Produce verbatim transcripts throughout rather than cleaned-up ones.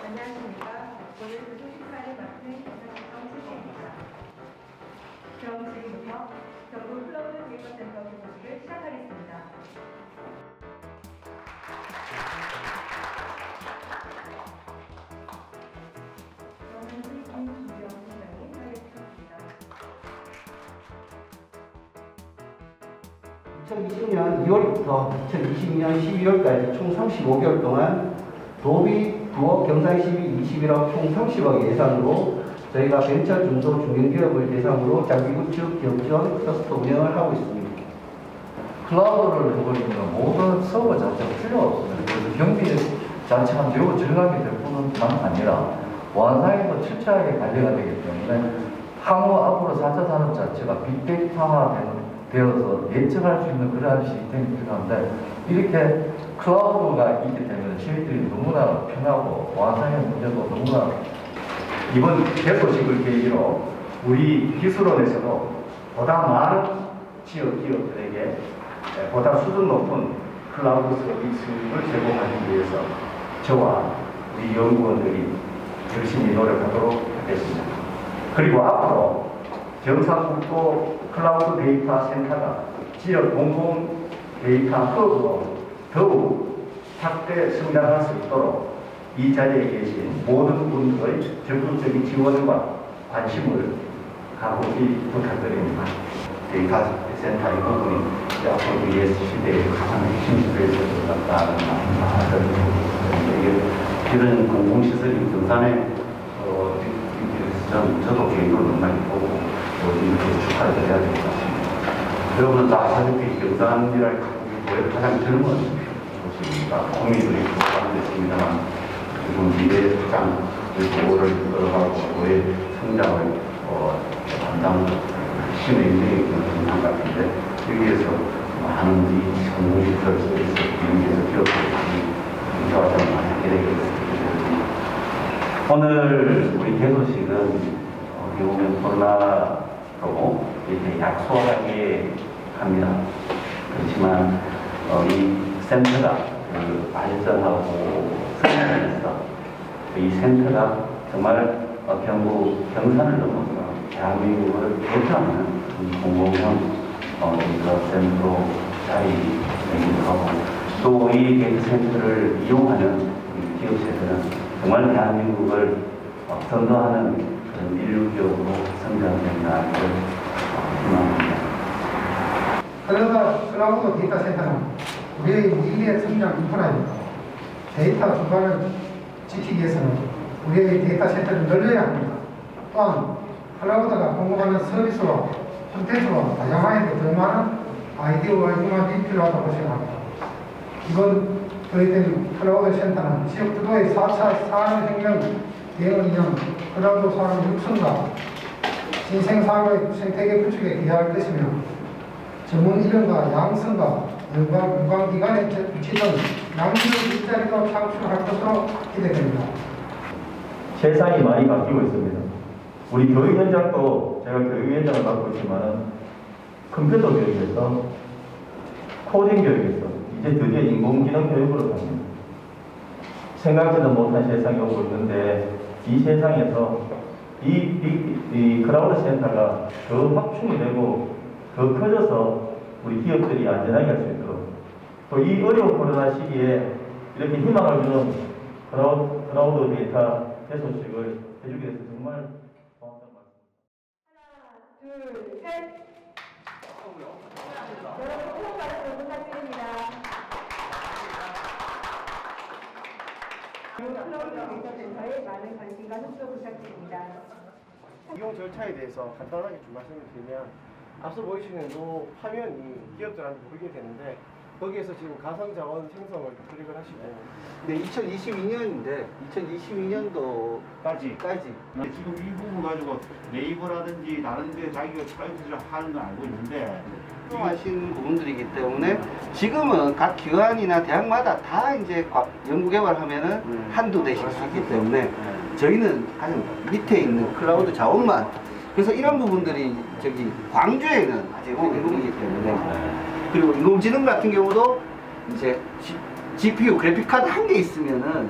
안녕하십니까. 오늘 소식사를 맡은 정치입니다. 그럼 지금부터 경북 클라우드 데이터센터 소식을 시작하겠습니다. 저는 김주영 팀장님 하겠습니다. 이천이십 년 이월부터 이천이십이 년 십이월까지 총 삼십오 개월 동안 도비 부업 경상 시비 이십일억 총 삼십억 예산으로 저희가 벤처 중소 중견기업을 대상으로 장비 구축, 기업 지원, 클러스터 운영을 하고 있습니다. 클라우드를 해버리면 모든 서버 자체가 필요가 없습니다. 그래서 경비 자체가 매우 절감이 될 뿐만 아니라 완상에도 철저하게 관리가 되기 때문에 향후 앞으로 사 차 산업 자체가 빅데이터화 되어서 예측할 수 있는 그러한 시스템이 필요한데, 이렇게 클라우드가 있기 때문에 저희들이 너무나 편하고 완상의 문제도 너무나 이번 개소식을 계기로 우리 기술원에서도 보다 많은 지역 기업들에게 보다 수준 높은 클라우드 서비스를 제공하기 위해서 저와 우리 연구원들이 열심히 노력하도록 하겠습니다. 그리고 앞으로 경상북도 클라우드 데이터 센터가 지역 공공 데이터 허브로 더욱 확대 성장할 수 있도록 이 자리에 계신 모든 분들의 적극적인 지원과 관심을 가고히 부탁드립니다. 데이터 센터의 부분이 앞으로 이에스 시대의 가장 핵심 주제에 될 것 같다는 이런 공공시설이 경산에 어, 전, 저도 개인으로 너무 많이 보고 이렇게 축하를 드려야 될 것 같습니다. 여러분은 다 아시다시피 경산이랄 우리 가장 젊은 곳입니다. 국민들이 많이 됐습니다만 지금 미래의 가장 보호를 이끌어가고 그의 성장을 어, 담당 핵심의 인생이 되는 것 같은데, 여기에서 많은 이 공공시설 서비스 연계해서 기업들이 많이 인사활동을 많이 하게 되겠습니다. 오늘 우리 개소식은 어떻게 보면 코로나로 이렇게 약소하게 합니다. 그렇지만 어, 이 센터가 그 발전하고 성장해서 이 센터가 정말 어, 경북 경산을 넘어서 대한민국을 대표하는 공공형 어, 데이터 센터로 자리매김도 하고, 또 이 데이터 센터를 이용하는 기업체들은 정말 대한민국을 어, 선도하는 그런 인류 기업으로 성장된다는 걸 어, 희망합니다. 클라우드, 클라우드 데이터 센터는 우리의 미래의 성장 인프라입니다. 데이터 기반을 지키기 위해서는 우리의 데이터 센터를 늘려야 합니다. 또한 클라우드가 공급하는 서비스와 콘텐츠와 다양화에도 더 많은 아이디어와 융합이 필요하다고 생각합니다. 이번 저희들 클라우드 센터는 지역 주도의 사 차 산업혁명 대응을 위한 클라우드 산업 육성과 신생산업의 생태계 구축에 기여할 것이며, 전문 인력과 양성과 연관, 연관기관에 붙이던 낭비의 일자리도 창출할 것으로 기대됩니다. 세상이 많이 바뀌고 있습니다. 우리 교육 현장도 제가 교육 현장을 맡고 있지만 컴퓨터 교육에서 코딩 교육에서 이제 드디어 인공지능 교육으로 갑니다. 생각지도 못한 세상이 오고 있는데, 이 세상에서 이, 이, 이 클라우드 센터가 더 확충이 되고 더 커져서 우리 기업들이 안전하게 할 수 있도록, 또 이 어려운 코로나 시기에 이렇게 희망을 주는 클라우드, 클라우드 데이터 개소식을 해주게 돼서 정말 고맙다는 말씀. 하나, 둘, 셋. 여러분 호흡 발음 부탁드립니다. 클라우드 데이터 센터에 많은 관심과 협조 부탁드립니다. 이용 절차에 대해서 간단하게 좀 말씀을 드리면, 앞서 보이시는 이 화면이 기업들한테 보이게 되는데, 거기에서 지금 가상자원 생성을 클릭을 하시고, 네, 이천이십이 년인데 이천이십이 년도까지 까지. 지금 이 부분 가지고 네이버라든지 다른 데 자기가 사이트를 하는 건 알고 있는데 필요하신 부분들이기 때문에 지금은 각 기관이나 대학마다 다 이제 연구 개발하면은 음. 한두 대씩 쓰기 때문에 저희는 가장 밑에 있는 클라우드 자원만, 그래서 이런 부분들이 저기 광주에는 아직 공공이기 때문에, 그리고 인공지능 같은 경우도 이제 지피유 그래픽 카드 한 개 있으면은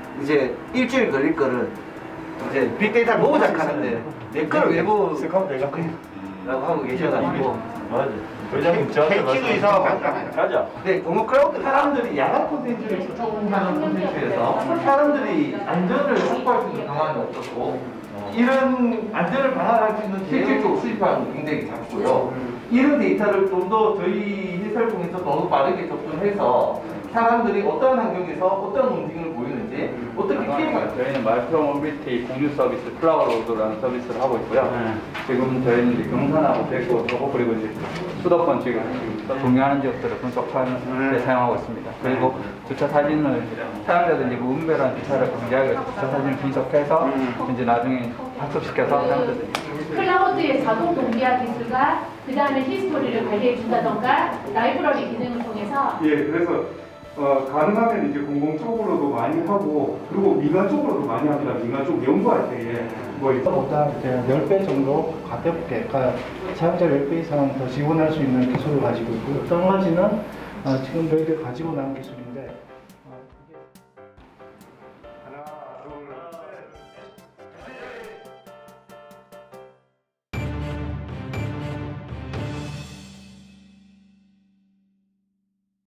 이제 일주일 걸릴 거를 이제 빅데이터를 보고 작하는데 내 거를 외부 라고 하고 계셔가지고 맞아. 회장님 저한테 패키지 이사가 맞잖아요. 가자. 근데 공무 클라우드 사람들이 야간 콘텐츠를 추천하는 콘텐츠에서 사람들이 안전을 확보할 수 있는 방안이 없었고 이런 안전을 방어할 수 있는 실질적으로 수입하는 게 굉장히 작고요. 이런 데이터를 좀 더 저희 회사를 통해서 더 빠르게 접근해서 사람들이 어떤 환경에서 어떤 움직임을 보이는지 어떻게 피해가 저희는 마이크로 모빌리티 공유 서비스 클라우드라는 서비스를 하고 있고요. 지금 저희는 이제 경산하고 대구, 서구 그리고 이제 수도권 지금 동의하는 지역들을 분석하는 데 사용하고 있습니다. 그리고 주차 사진을 사용자들이 무분별한 주차를 방지하기 위해서 주차 사진을 분석해서 이제 나중에 학습시켜서 사용자들이 클라우드의 자동 동기화 기술과 그 다음에 히스토리를 관리해 준다던가 라이브러리 기능을 통해서 예, 그래서 어, 가능하면 이제 공공 쪽으로도 많이 하고 그리고 민간 쪽으로도 많이 합니다. 민간 쪽 연구할 때에 뭐 보다 이제 십 배 정도 가볍게, 그러니까 사용자 십 배 이상 더 지원할 수 있는 기술을 가지고 있고 또 한 가지는 어, 지금 저희들 가지고 나온 기술이